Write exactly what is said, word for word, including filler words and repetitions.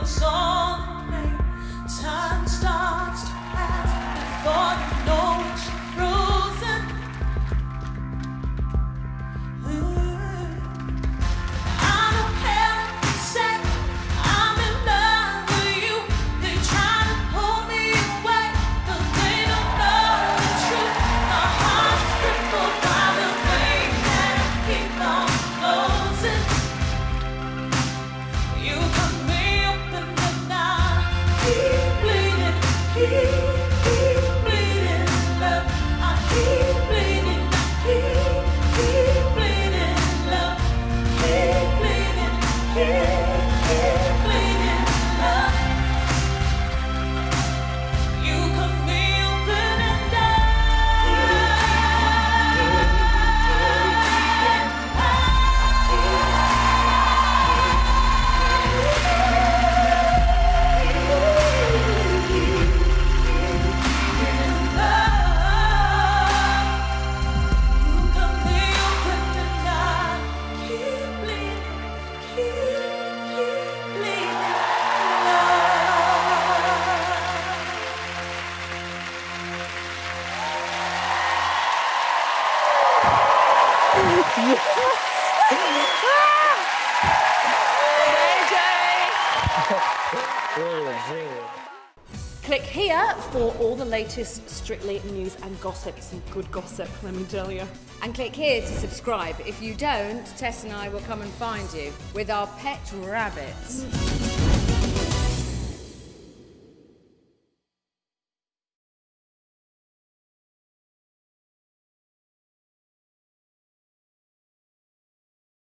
lose all the faith. Time starts to pass before you know it's frozen. Ooh. I don't care what you say, I'm in love with you. They try to pull me away, but they don't know the truth. My heart's crippled by the way that I keep on closing. You cut me open and I keep bleeding, keep, keep bleeding, love. I keep bleeding, keep, keep bleeding, love. Keep bleeding, keep, keep bleeding, love. You cut me open and I Click here for all the latest Strictly news and gossip. Some good gossip, let me tell you. And click here to subscribe. If you don't, Tess and I will come and find you with our pet rabbits.